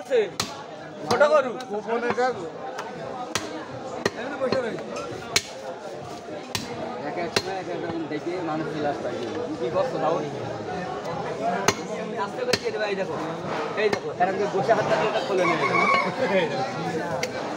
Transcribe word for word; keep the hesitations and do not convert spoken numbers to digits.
আছে ছোট গরু গোপনেটা এমনি বসে রই এক এক সময় এক এক রকম দেখে মানুষ বিলাস পাই কি করছো তাও আস্তে করে দিয়ে দেবে এই দেখো এই দেখো এরকম বসে হাতটা দিয়ে খোলে নিয়ে